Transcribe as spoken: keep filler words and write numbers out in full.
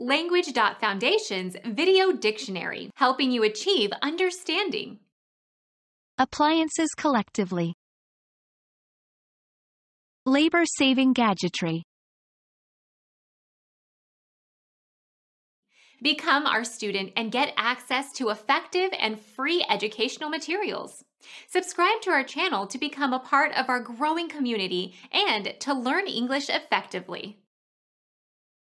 Language.Foundation's Video Dictionary, helping you achieve understanding. Appliances collectively. Labor-saving gadgetry. Become our student and get access to effective and free educational materials. Subscribe to our channel to become a part of our growing community and to learn English effectively.